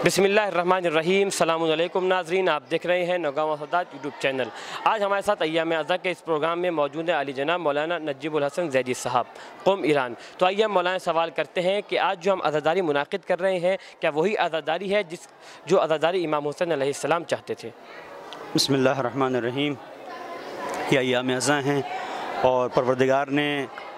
बिस्मिल्लाहिर्रहमानिर्रहीम। सलामुअलैकुम नाज़रीन, आप देख रहे हैं नौगांव हदात यूट्यूब चैनल। आज हमारे साथ अय्याम अज़ा के इस प्रोग्राम में मौजूद है अली जनाब मौलाना नजीबुल हसन ज़ैदी साहब, कौम ईरान। तो आइए हम मौलाना सवाल करते हैं कि आज जो हम अज़ादारी मुनाकिद कर रहे हैं, क्या वही अज़ादारी है जो अज़ादारी इमाम हुसैन अलैहिस्सलाम चाहते थे? बिस्मिल्लाहिर्रहमानिर्रहीम। ये अय्याम अज़ा हैं और परवरदिगार ने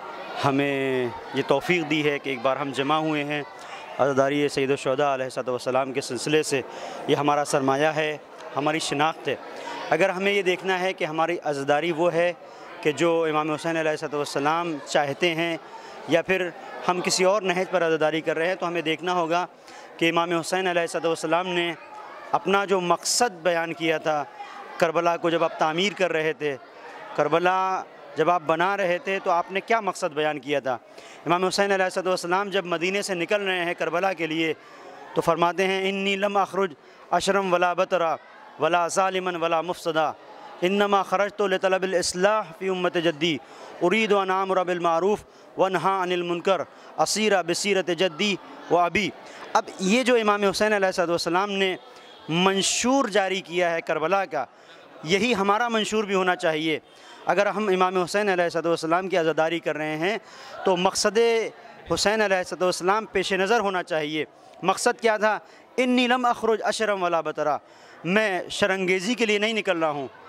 हमें ये तौफ़ीक़ दी है कि एक बार हम जमा हुए हैं अज़ादारी सैयदुश्शुहदा अलैहिस्सलाम के सिलसिले से। ये हमारा सरमाया है, हमारी शिनाख्त है। अगर हमें ये देखना है कि हमारी अज़ादारी वो है कि जो इमाम हुसैन अलैहिस्सलाम चाहते हैं या फिर हम किसी और नहज पर अज़ादारी कर रहे हैं, तो हमें देखना होगा कि इमाम हुसैन अलैहिस्सलाम ने अपना जो मकसद बयान किया था करबला को जब आप तामीर कर रहे थे, करबला जब आप बना रहे थे, तो आपने क्या मकसद बयान किया था। इमाम हुसैन अलैहिस्सलाम जब मदीने से निकल रहे हैं करबला के लिए, तो फरमाते हैं इन्नी लम अखरुज अशरम वला बतरा वला ज़ालिमन वला मुफ़सदा इन्नमा खरजतु लितलबिल इस्लाह फ़ी उम्मत जद्दी उरीदु अन आमुरा बिल मारूफ़ व नहा अनिल मुनकर असीरा बसीरत जद्दी व अबी। अब ये जो इमाम हुसैन अलैहिस्सलाम ने मंशूर जारी किया है करबला का, यही हमारा मंशूर भी होना चाहिए। अगर हम इमाम हुसैन अलैहिस्सलाम की अज़ादारी कर रहे हैं तो मकसद हुसैन अलैहिस्सलाम पेश नज़र होना चाहिए। मकसद क्या था? इन्नी लम अखरुज अशरम वला बतरा, मैं शरंगेज़ी के लिए नहीं निकल रहा हूँ,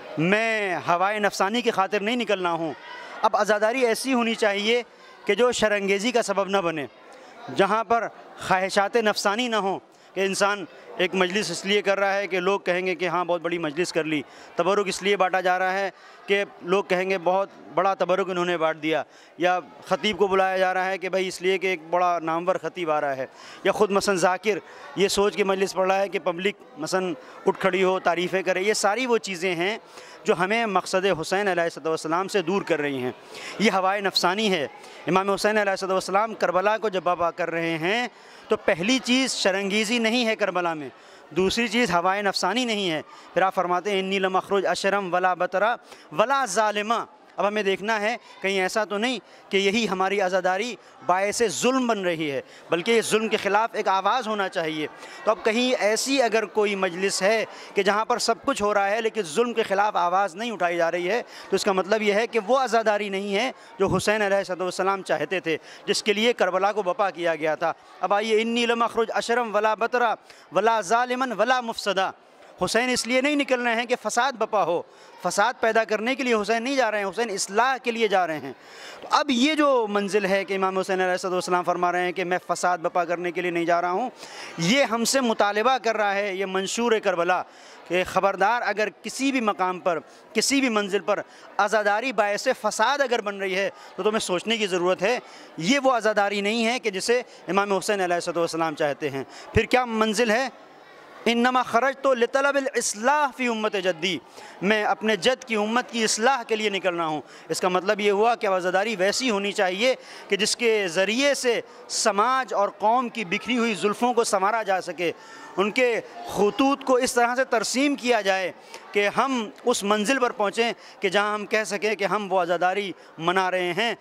मैं हवाए नफसानी की खातिर नहीं निकल रहा हूँ। अब अज़ादारी ऐसी होनी चाहिए कि जो शरंगेज़ी का सबब न बने, जहाँ पर ख्वाहिशात नफसानी ना हो कि इंसान एक मजलिस इसलिए कर रहा है कि लोग कहेंगे कि हाँ बहुत बड़ी मजलिस कर ली। तबरुक इसलिए बांटा जा रहा है कि लोग कहेंगे बहुत बड़ा तबरुक इन्होंने बांट दिया, या ख़तीब को बुलाया जा रहा है कि भाई इसलिए कि एक बड़ा नामवर ख़तीब आ रहा है, या ख़ुद मसन ज़ाकिर ये सोच के मजलिस पढ़ रहा है कि पब्लिक मसन उठ खड़ी हो, तारीफ़ें करे। ये सारी वो चीज़ें हैं जो हमें मकसद हुसैन अलैहिस्सलाम से दूर कर रही हैं। ये हवाए नफसानी है। इमाम हुसैन अलैहिस्सलाम करबला को जब बाबा कर रहे हैं, तो पहली चीज़ शरंगीज़ी नहीं है करबला में, दूसरी चीज़ हवाए नफसानी नहीं है। फिर आप फरमाते हैं इन्नी लम अखरुज अशरम वला बतरा वला ज़ालिमा। अब हमें देखना है कहीं ऐसा तो नहीं कि यही हमारी आज़ादारी बायसे जुल्म बन रही है, बल्कि इस जुल्म के ख़िलाफ़ एक आवाज़ होना चाहिए। तो अब कहीं ऐसी अगर कोई मजलिस है कि जहाँ पर सब कुछ हो रहा है लेकिन जुल्म के ख़िलाफ़ आवाज़ नहीं उठाई जा रही है, तो इसका मतलब यह है कि वो आज़ादारी नहीं है जो हुसैन अलैहिस्सलाम चाहते थे, जिसके लिए करबला को बपा किया गया था। अब आइए, इन्नी लम अखरुज अशरम वला बतरा वला ज़ालिमन वला मुफ़सदा। हुसैन इसलिए नहीं निकल रहे हैं कि फ़साद बपा हो, फ़साद पैदा करने के लिए हुसैन नहीं जा रहे हैं, हुसैन इस्लाह के लिए जा रहे हैं। तो अब ये जो मंजिल है कि इमाम हुसैन अलैहिस्सलाम फरमा रहे हैं कि मैं फ़साद बपा करने के लिए नहीं जा रहा हूँ, ये हमसे मुतालिबा कर रहा है, ये मंशूर करबला कि ख़बरदार अगर किसी भी मकाम पर, किसी भी मंजिल पर आज़ादारी बायसे फ़साद अगर बन रही है, तो तुम्हें सोचने की ज़रूरत है। ये वो आज़ादारी नहीं है कि जिसे इमाम हुसैन अलैहिस्सलाम चाहते हैं। फिर क्या मंजिल है? इन्नमा खरजतु लितलबिल इस्लाह फ़ी उम्मत जद्दी, मैं अपने जद की उम्मत की इस्लाह के लिए निकल रहा हूँ। इसका मतलब ये हुआ कि आज़ादारी वैसी होनी चाहिए कि जिसके ज़रिए से समाज और कौम की बिखरी हुई जुल्फ़ों को संवारा जा सके, उनके खतूत को इस तरह से तरसीम किया जाए कि हम उस मंजिल पर पहुँचें कि जहाँ हम कह सकें कि हम वो आज़ादारी मना रहे हैं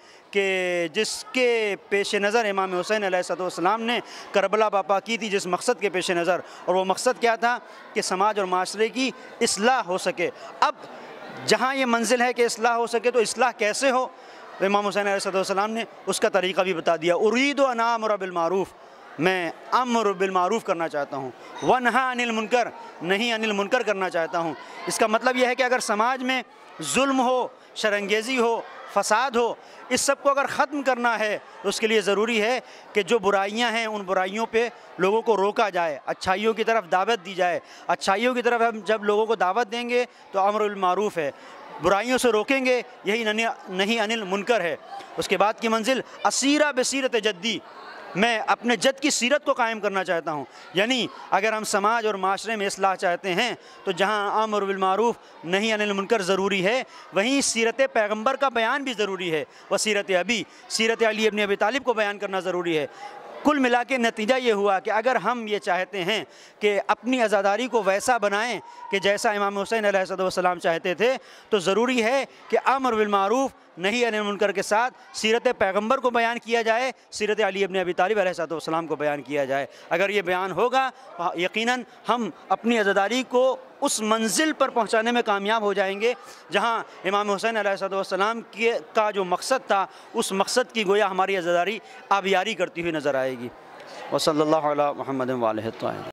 कि जिसके पेश नज़र इमाम हुसैन अलैहिस्सलाम ने करबला बपा की थी, जिस मकसद के पेश नज़र। और वो मकसद क्या था? कि समाज और माशरे की इस्लाह हो सके। अब जहाँ ये मंजिल है कि इस्लाह हो सके, तो इस्लाह कैसे हो? तो इमाम हुसैन अलैहिस्सलाम ने उसका तरीक़ा भी बता दिया। उरीदु अन आमुरा बिल मारूफ़, मैं अम्र बिल मारूफ़ करना चाहता हूँ, व नहा अनिल मुनकर, नहीं अनिल मुनकर करना चाहता हूँ। इसका मतलब यह है कि अगर समाज में जुल्म हो, शरंगेज़ी हो, फ़साद हो, इस सब को अगर ख़त्म करना है तो उसके लिए ज़रूरी है कि जो बुराइयां हैं उन बुराइयों पे लोगों को रोका जाए, अच्छाइयों की तरफ दावत दी जाए। अच्छाइयों की तरफ हम जब लोगों को दावत देंगे तो अम्र बिल मारूफ़ है, बुराइयों से रोकेंगे, यही नहीं अनिल मुनकर है। उसके बाद की मंजिल असीरा बसीरत जद्दी, मैं अपने जद की सीरत को कायम करना चाहता हूँ। यानी अगर हम समाज और माशरे में इस्लाह चाहते हैं तो जहाँ अम्र बिल मारूफ़ नहीं अनिल मुनकर ज़रूरी है, वहीं सीरत पैगम्बर का बयान भी ज़रूरी है। व सीरत अबी, सीरत अली इब्न अबी तालिब को बयान करना ज़रूरी है। कुल मिला के नतीजा ये हुआ कि अगर हम ये चाहते हैं कि अपनी आज़ादारी को वैसा बनाएं कि जैसा इमाम हुसैन अलैहिस्सलाम चाहते थे, तो ज़रूरी है कि अम्र बिल मारूफ़ नही अनिल मुनकर के साथ सीरत पैगम्बर को बयान किया जाए, सीरत अली इब्न अबी तालिब अलैहिस्सलाम को बयान किया जाए। अगर ये बयान होगा तो यकीनन हम अपनी आज़ादारी को उस मंजिल पर पहुँचाने में कामयाब हो जाएंगे जहाँ इमाम हुसैन अलैहिस्सलाम का जो मकसद था, उस मकसद की गोया हमारी आज़ादारी आबियारी करती हुई नज़र आएगी। वसल्लल्लाहु अला मुहम्मद व आलिहि।